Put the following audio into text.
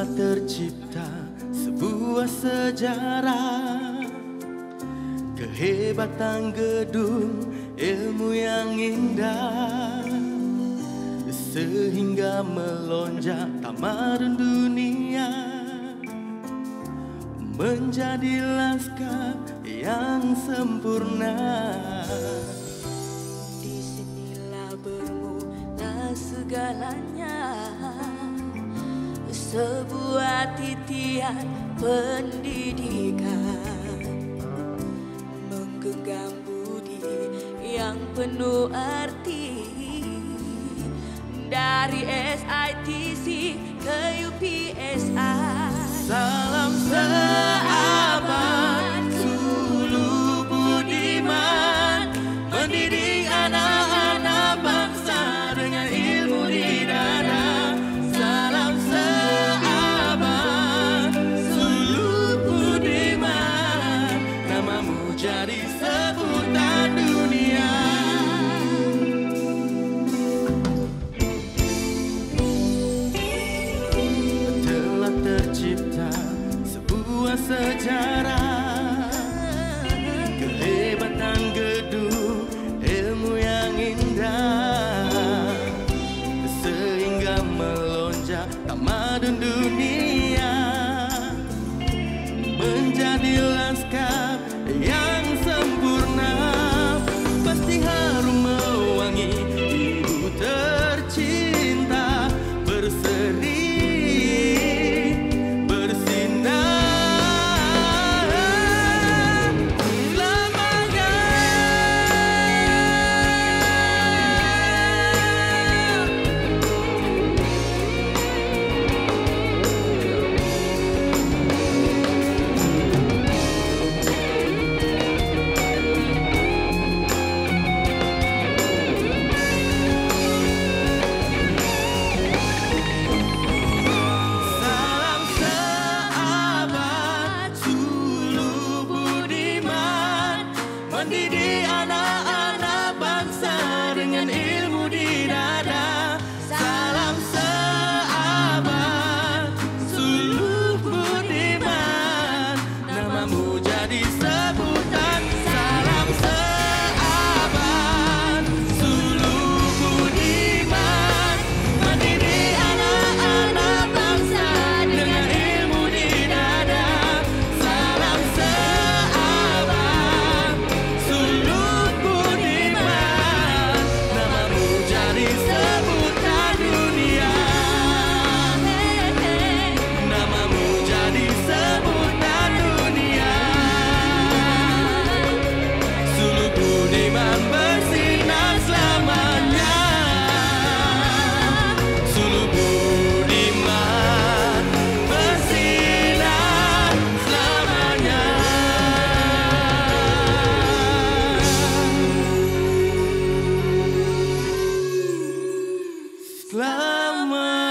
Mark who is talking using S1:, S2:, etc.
S1: Telah tercipta sebuah sejarah, kehebatan gedung ilmu yang indah, sehingga melonjak tamadun dunia menjadi laskar yang sempurna.
S2: Disinilah bermula segalanya, sebuah titian pendidikan, menggenggam budi yang penuh arti, dari SITC ke UPSI.
S1: Salam seabad Sulu Budiman, mendidik anak-anak bangsa dengan ilmu di dada. Salam seabad Sulu Budiman, namamu jadi sebutan dunia. Telah tercipta sebuah sejarah, kehebatan gedung ilmu yang indah, sehingga melonjak tamadun dunia menjadi laskar yang sempurna. Pasti harum mewangi ibu tercinta, berseri mendidik anak-anak bangsa dengan ilmu di dada. Salam seabad Sulu Budiman, namamu jadi sebutan. Salam seabad Sulu Budiman, mendidik anak-anak bangsa dengan ilmu di dada. Salam seabad Sulu Budiman, namamu jadi sebutan dunia. Namamu jadi sebutan dunia. Sulu Budiman bersinar selamanya. Sulu Budiman bersinar selamanya. Selamanya.